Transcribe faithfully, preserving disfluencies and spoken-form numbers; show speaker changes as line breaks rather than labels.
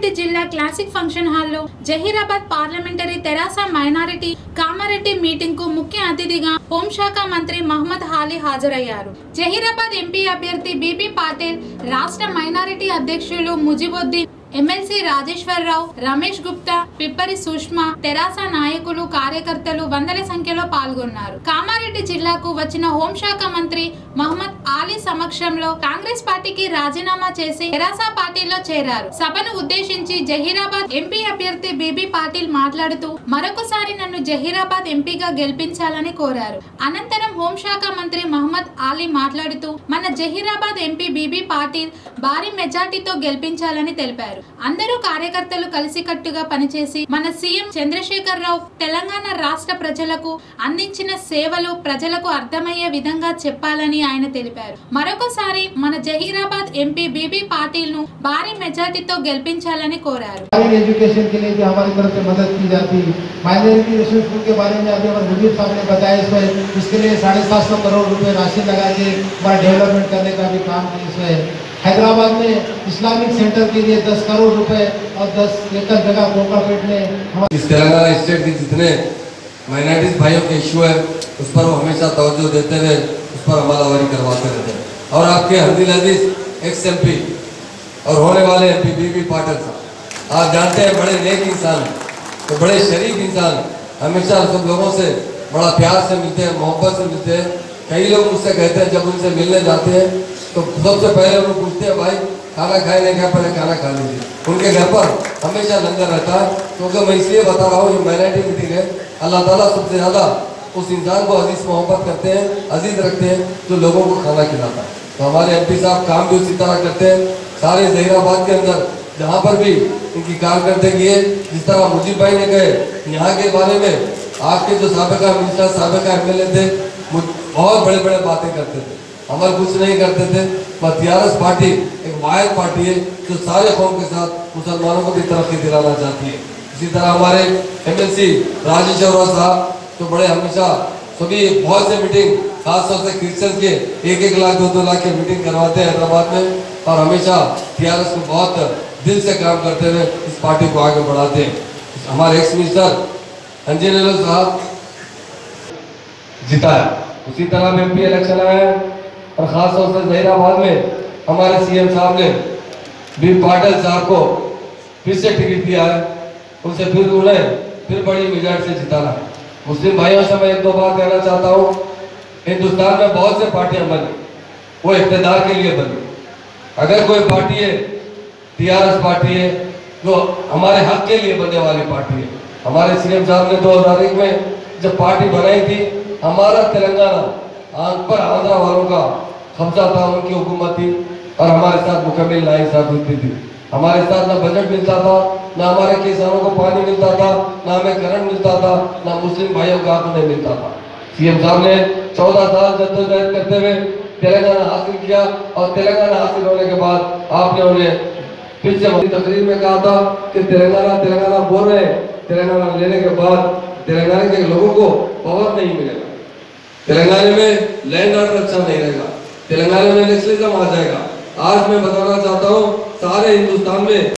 కామారెడ్డి జిల్లా classic function హాల్లో Zaheerabad parliamentary తెరాస మైనారిటీ కామారెడ్డి మీటింగ్ కు ముఖ్య అతిథిగా హోంశాఖ మంత్రి మహమ్మద్ ఆలీ హాజరయ్యారు. జహీరాబాద్ ఎంపీ అభ్యర్థి బీబీ పాటిల్, రాష్ట్ర మైనారిటీ అధ్యక్షులు ముజిబుద్దీన్, ఎమ్మెల్సీ రాజేశ్వరరావు, రమేష్ గుప్తా, పిప్పరి సుష్మా, తెరాస నాయకులు, కార్యకర్తలు వందల సంఖ్యలో పాల్గొన్నారు. కామారెడ్డి జిల్లాకు వచ్చిన హోంశాఖ మంత్రి మహమ్మద్ ఆలీ సమక్షంలో కాంగ్రెస్ పార్టీకి రాజీనామా చేసి తెరాస పార్టీలో చేరారు. సభను ఉద్దేశించి జహీరాబాద్ ఎంపీ అభ్యర్థి బీబీ పాటిల్ మాట్లాడుతూ మరొకసారి నన్ను జహీరాబాద్ ఎంపీగా గెలిపించాలని కోరారు. అనంతరం హోంశాఖ మంత్రి మహమ్మద్ ఆలీ మాట్లాడుతూ మన జహీరాబాద్ ఎంపీ బీబీ పాటిల్ భారీ మెజార్టీతో గెలిపించాలని తెలిపారు. అందరూ కార్యకర్తలు కలిసికట్టుగా పనిచేసి మన సీఎం చంద్రశేఖర్ రావు తెలంగాణ రాష్ట్ర ప్రజలకు అందించిన సేవలు ప్రజలకు అర్థమయ్యే విధంగా చెప్పాలని ఆయన తెలిపారు. మరొకసారి మన జహీరాబాద్ ఎంపీ బీబీ పాటిల్ ను భారీ మెజార్టీతో గెలిపించాలని కోరారు.
एजुकेशन के लिए भी हमारी तरफ से मदद की जाती है। माइनॉरिटी स्कूल के बारे में अभी हमारे मुजीब साहब ने बताया, इसमें इसके लिए साढ़े सात सौ करोड़ रुपए राशि लगा के हमारा डेवलपमेंट करने का भी काम इसमें। हैदराबाद में इस्लामिक सेंटर के लिए दस करोड़ रुपए और दस एकड़ जगह कोकापेट में
इस तेलंगाना स्टेट के जितने माइनॉरिटीज भाइयों के इशू है उस पर वो हमेशा तवज्जो देते हुए उस पर अमलवारी करवाते रहते हैं। और आपके हरदिल अजीज एक्स एम पी और होने वाले एम पी बीबी पाटिल साहब, आप जानते हैं बड़े नेक इंसान, तो बड़े शरीफ इंसान, हमेशा सब लोगों से बड़ा प्यार से मिलते हैं, मोहब्बत से मिलते हैं। कई लोग मुझसे कहते हैं जब उनसे मिलने जाते हैं तो सबसे पहले वो पूछते हैं भाई खाना खाए नहीं, क्या पहले खाना खा लीजिए। उनके घर पर हमेशा लंगर रहता है। क्योंकि तो मैं इसलिए बता रहा हूँ ये माइनॉरिटी मीटिंग है, अल्लाह ताला सबसे ज़्यादा उस इंसान को अजीज मोहब्बत करते हैं, अजीज रखते हैं जो लोगों को खाना खिलाता है। तो हमारे एम पी साहब काम भी उसी तरह करते हैं। सारे जहीराबाद के अंदर जहाँ पर भी इनकी कारकर्दगी है, जिस तरह मुजीब भाई ने कहे यहाँ के बारे में, आपके जो साबिका मिनिस्टर साबिका एम एल ए थे बहुत बड़े बड़े बातें करते थे, हमारे कुछ नहीं करते थे। पर टीआरएस पार्टी एक वाहिद पार्टी है जो सारे कौम के साथ मुसलमानों को भी तरक्की दिलाना चाहती है। इसी तरह हमारे एमएलसी राजेश्वरराव साहब तो बड़े हमेशा सभी बहुत से मीटिंग खासतौर से क्रिश्चियन के एक एक लाख दो दो लाख की मीटिंग करवाते हैं हैदराबाद में, और हमेशा टीआरएस को बहुत दिल से काम करते हुए इस पार्टी को आगे बढ़ाते हैं। हमारे एक्स मिनिस्टर अंजनेलो साहब जीता है, उसी तरह एम पी इलेक्शन आए हैं और ख़ास तौर से जहीराबाद में हमारे सीएम साहब ने बी पाटिल साहब को फिर से टिकट दिया है, उनसे फिर उन्हें फिर बड़ी मेजॉरिटी से जिताना है। मुस्लिम भाइयों से मैं एक दो बात कहना चाहता हूँ, हिंदुस्तान में बहुत से पार्टियां बनी, वो इक़्तिदार के लिए बनी। अगर कोई पार्टी है टीआरएस पार्टी है जो हमारे हक के लिए बनने वाली पार्टी है। हमारे सीएम साहब ने दो हजार एक में जब पार्टी बनाई थी, हमारा तेलंगाना पर आंध्रा वालों का कब्जा था, उनकी हुकूमत थी और हमारे साथ मुकम्मल नाइंसाफी थी। हमारे साथ ना बजट मिलता था, ना हमारे किसानों को पानी मिलता था, ना हमें करंट मिलता था, ना मुस्लिम भाइयों का हक नहीं मिलता था। सीएम साहब ने चौदह साल जद्दोजहद करते हुए तेलंगाना हासिल किया और तेलंगाना हासिल होने के बाद आपने उन्हें फिर से तकरीर में कहा था कि तेलंगाना तेलंगाना बोल रहे हैं, तेलंगाना लेने के बाद तेलंगाना के लोगों को पावर नहीं मिलेगा, तेलंगाना में लैंड ऑर्डर अच्छा नहीं रहेगा, तेलंगाना में नेशनलिज्म आ जाएगा। आज मैं बताना चाहता हूँ सारे हिंदुस्तान में